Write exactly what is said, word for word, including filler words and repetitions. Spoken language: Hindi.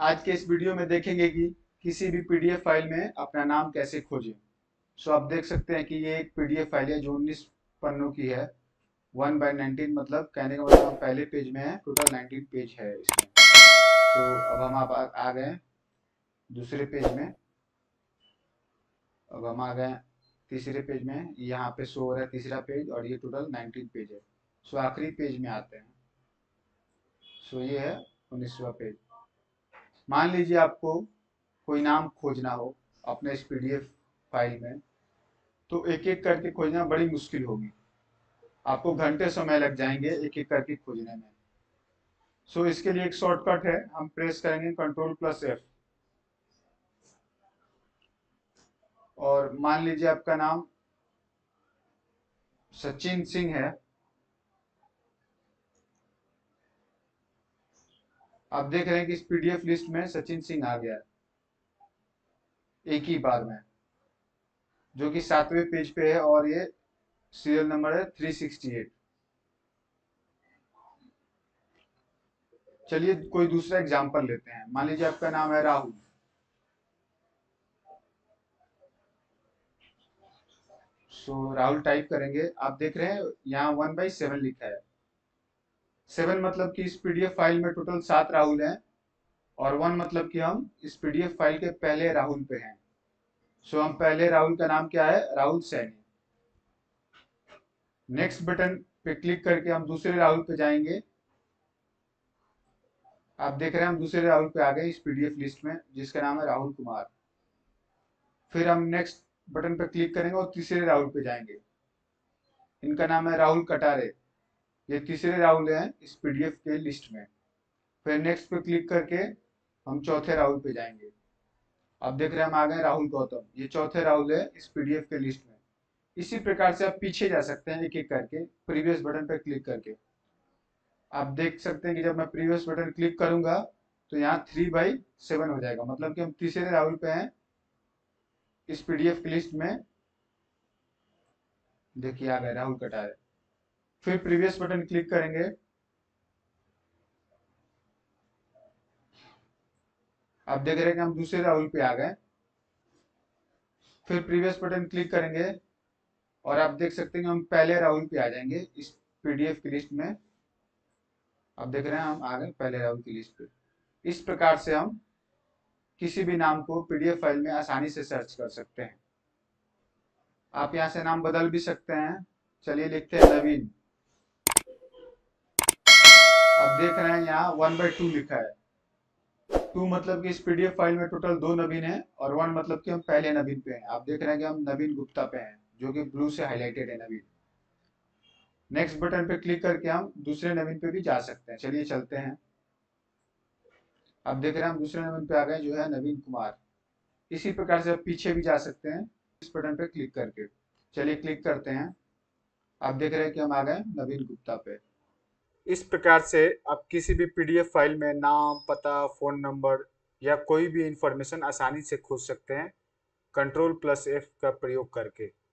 आज के इस वीडियो में देखेंगे कि किसी भी पीडीएफ फाइल में अपना नाम कैसे खोजें। सो आप देख सकते हैं कि ये एक पीडीएफ फाइल है जो उन्नीस पन्नों की है। वन बाई नाइनटीन मतलब कहने का मतलब हम पहले पेज में है, टोटल नाइनटीन पेज है इसमें। सो अब हम आप आ, आ गए दूसरे पेज में। अब हम आ गए तीसरे पेज में, यहाँ पे शो हो रहा है तीसरा पेज और ये टोटल नाइनटीन पेज है। सो आखिरी पेज में आते हैं। सो ये है उन्नीसवां पेज। मान लीजिए आपको कोई नाम खोजना हो अपने इस पीडीएफ फाइल में, तो एक एक करके खोजना बड़ी मुश्किल होगी। आपको घंटे समय लग जाएंगे एक एक करके खोजने में। सो इसके लिए एक शॉर्टकट है, हम प्रेस करेंगे कंट्रोल प्लस एफ। और मान लीजिए आपका नाम सचिन सिंह है। आप देख रहे हैं कि इस पीडीएफ लिस्ट में सचिन सिंह आ गया एक ही बार में, जो कि सातवें पेज पे है और ये सीरियल नंबर है थ्री सिक्सटी एट। चलिए कोई दूसरा एग्जांपल लेते हैं। मान लीजिए आपका नाम है राहुल। सो राहुल टाइप करेंगे, आप देख रहे हैं यहाँ वन बाई सेवन लिखा है। सेवन मतलब कि इस पीडीएफ फाइल में टोटल सात राहुल हैं और वन मतलब कि हम इस पीडीएफ फाइल के पहले राहुल पे हैं। सो हम पहले राहुल का नाम क्या है, राहुल सैनी। नेक्स्ट बटन पे क्लिक करके हम दूसरे राहुल पे जाएंगे। आप देख रहे हैं हम दूसरे राहुल पे आ गए इस पीडीएफ लिस्ट में, जिसका नाम है राहुल कुमार। फिर हम नेक्स्ट बटन पे क्लिक करेंगे और तीसरे राहुल पे जाएंगे। इनका नाम है राहुल कटारे। ये तीसरे राहुल हैं इस पीडीएफ के लिस्ट में। फिर नेक्स्ट पे क्लिक करके हम चौथे राहुल पे जाएंगे। अब देख रहे हैं हम आ गए राहुल गौतम। ये चौथे राहुल है इस पीडीएफ के लिस्ट में। इसी प्रकार से आप पीछे जा सकते हैं एक एक करके प्रीवियस बटन पर क्लिक करके। आप देख सकते हैं कि जब मैं प्रीवियस बटन क्लिक करूंगा तो यहाँ थ्री बाई सेवन हो जाएगा, मतलब कि हम तीसरे राहुल पे हैं इस पीडीएफ की लिस्ट में। देखिए आ गए राहुल कटारे। फिर प्रीवियस बटन क्लिक करेंगे। आप देख रहे हैं कि हम दूसरे राहुल पे आ गए। फिर प्रीवियस बटन क्लिक करेंगे और आप देख सकते हैं कि हम पहले राहुल पे आ जाएंगे इस पीडीएफ की लिस्ट में। आप देख रहे हैं हम आ गए पहले राहुल की लिस्ट पे। इस प्रकार से हम किसी भी नाम को पीडीएफ फाइल में आसानी से सर्च कर सकते हैं। आप यहाँ से नाम बदल भी सकते हैं। चलिए लिखते हैं नवीन। अब देख रहे हैं यहाँ वन बाई टू लिखा है। टू मतलब कि इस पीडीएफ फाइल में टोटल दो नवीन है और वन मतलब कि हम पहले नवीन पे हैं। आप देख रहे हैं कि हम नवीन गुप्ता पे हैं, जो कि ब्लू से हाईलाइटेड है नवीन। नेक्स्ट बटन पे क्लिक करके हम दूसरे नवीन पे भी जा सकते हैं। चलिए चलते हैं। अब देख रहे हैं हम दूसरे नवीन पे आ गए, जो है नवीन कुमार। इसी प्रकार से आप पीछे भी जा सकते हैं इस बटन पे क्लिक करके। चलिए क्लिक करते हैं। आप देख रहे हैं कि हम आ गए नवीन गुप्ता पे। इस प्रकार से आप किसी भी पीडीएफ फाइल में नाम, पता, फोन नंबर या कोई भी इंफॉर्मेशन आसानी से खोज सकते हैं कंट्रोल प्लस एफ का प्रयोग करके।